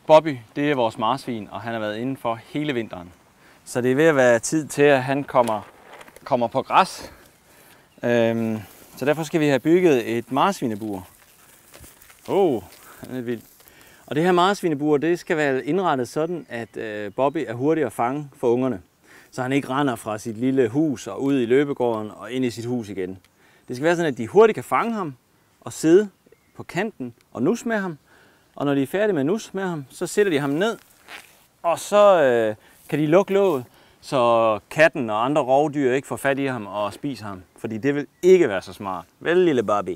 Bobby, det er vores marsvin, og han har været inde for hele vinteren. Så det er ved at være tid til, at han kommer på græs. Så derfor skal vi have bygget et marsvinebur. Han er vild. Og det her marsvinebur, det skal være indrettet sådan, at Bobby er hurtig at fange for ungerne. Så han ikke render fra sit lille hus og ud i løbegården og ind i sit hus igen. Det skal være sådan, at de hurtigt kan fange ham og sidde på kanten og nus med ham. Og når de er færdige med at nus med ham, så sætter de ham ned, og så kan de lukke låget, så katten og andre rovdyr ikke får fat i ham og spiser ham. Fordi det vil ikke være så smart. Vel, lille Bobby?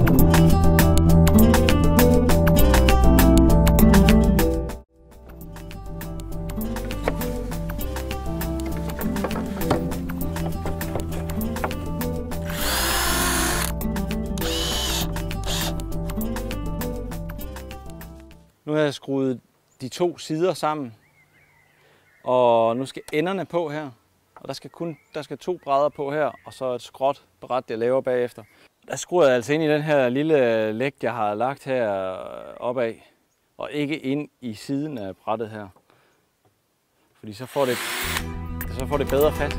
Nu har jeg skruet de to sider sammen, og nu skal enderne på her. Og der skal 2 brædder på her, og så et skråt bræt, jeg laver bagefter. Der skruer jeg altså ind i den her lille læg, jeg har lagt her opad, og ikke ind i siden af brættet her. Fordi så får det bedre fat.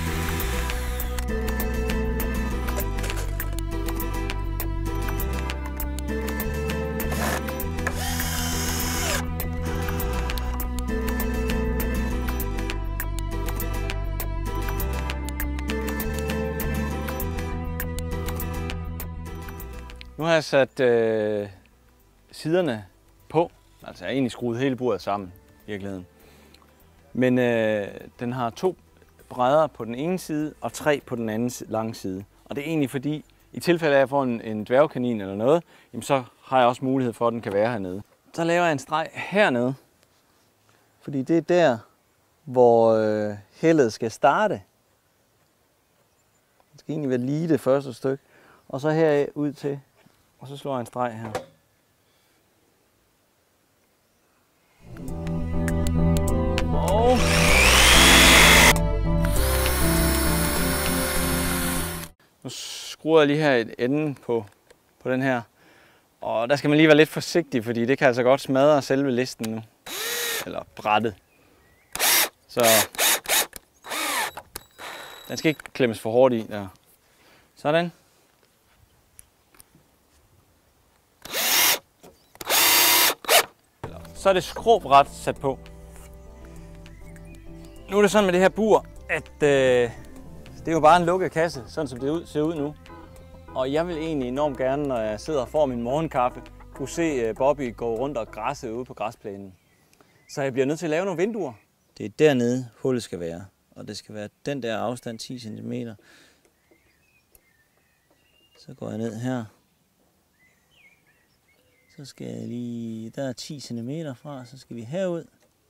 Nu har jeg sat siderne på, altså jeg har egentlig skruet hele buret sammen i virkeligheden. Men den har 2 brædder på den ene side og 3 på den anden lange side. Og det er egentlig fordi, i tilfælde af at jeg får en dværgkanin eller noget, jamen så har jeg også mulighed for, at den kan være hernede. Så laver jeg en streg hernede, fordi det er der, hvor hellet skal starte. Det skal egentlig være lige det første stykke, og så heraf ud til. Og så slår jeg en streg her. Og nu skruer jeg lige her et enden på den her. Og der skal man lige være lidt forsigtig, fordi det kan altså godt smadre selve listen nu. Eller brættet. Så den skal ikke klemmes for hårdt i der. Sådan. Så er det skråbræt sat på. Nu er det sådan med det her bur, at det er jo bare en lukket kasse, sådan som det ser ud nu. Og jeg vil egentlig enormt gerne, når jeg sidder og får min morgenkaffe, kunne se Bobby gå rundt og græsse ude på græsplænen. Så jeg bliver nødt til at lave nogle vinduer. Det er dernede hullet skal være, og det skal være den der afstand 10 cm. Så går jeg ned her. Så skal jeg lige, der er 10 cm fra, så skal vi herud.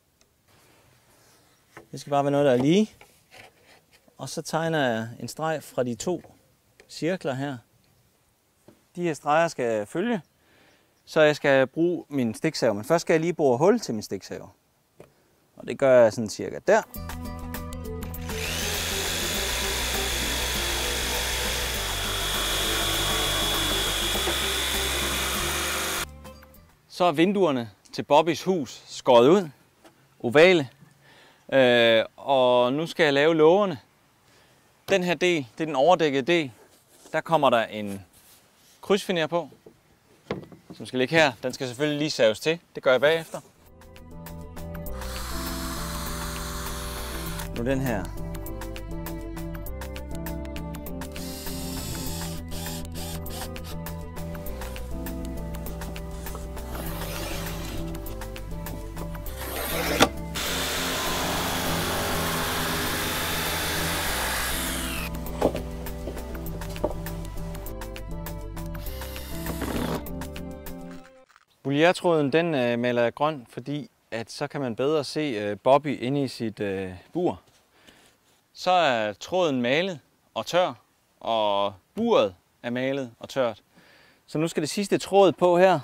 Det skal bare være noget, der er lige. Og så tegner jeg en streg fra de 2 cirkler her. De her streger skal jeg følge, så jeg skal bruge min stiksav. Men først skal jeg lige bore hul til min stiksav. Og det gør jeg sådan cirka der. Så er vinduerne til Bobbys hus skåret ud, ovale, og nu skal jeg lave lågerne. Den her del, det er den overdækkede del, der kommer der en krydsfiner på, som skal ligge her. Den skal selvfølgelig lige saves til, det gør jeg bagefter. Nu den her. Boliertråden den maler jeg grøn, fordi at så kan man bedre se Bobby inde i sit bur. Så er tråden malet og tør, og buret er malet og tørt. Så nu skal det sidste tråd på her.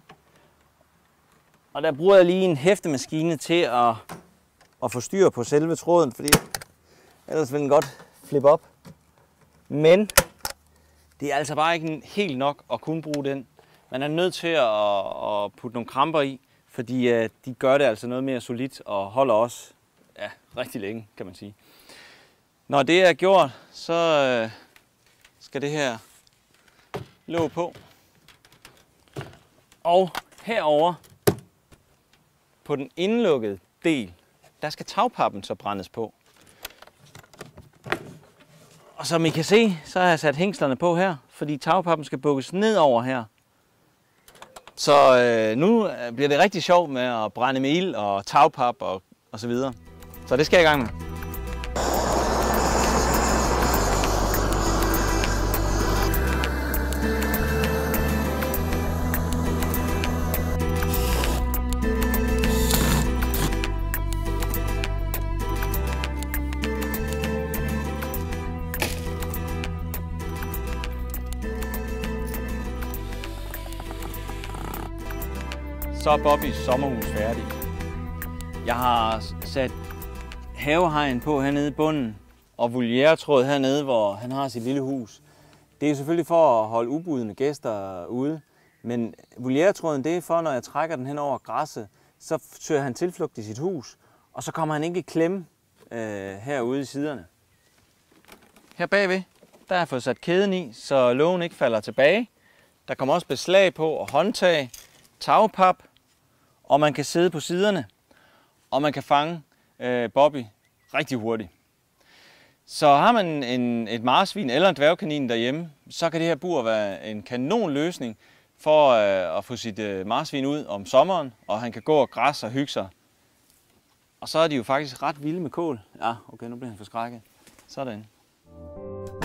Og der bruger jeg lige en hæftemaskine til at få styr på selve tråden, fordi ellers vil den godt flippe op. Men det er altså bare ikke helt nok at kunne bruge den. Man er nødt til at putte nogle kramper i, fordi de gør det altså noget mere solidt og holder også rigtig længe, kan man sige. Når det er gjort, så skal det her låg på. Og herover på den indlukkede del, der skal tagpappen så brændes på. Og som I kan se, så har jeg sat hængslerne på her, fordi tagpappen skal bukkes ned over her. Så nu bliver det rigtig sjovt med at brænde med ild og tagpap og så videre. Så det skal jeg i gang med. Så er Bobbys sommerhus færdig. Jeg har sat havehegn på hernede i bunden og volieretråd hernede, hvor han har sit lille hus. Det er selvfølgelig for at holde ubudne gæster ude, men volieretråden det er for, når jeg trækker den hen over græsset, så søger han tilflugt i sit hus, og så kommer han ikke i klemme herude i siderne. Her bagved, der har jeg fået sat kæden i, så lågen ikke falder tilbage. Der kommer også beslag på og håndtag, tagpap, og man kan sidde på siderne, og man kan fange Bobby rigtig hurtigt. Så har man et marsvin eller en dværgkanin derhjemme, så kan det her bur være en kanon løsning for at få sit marsvin ud om sommeren, og han kan gå og græsse og hygge sig. Og så er de jo faktisk ret vilde med kål. Ja, okay, nu bliver han forskrækket. Sådan.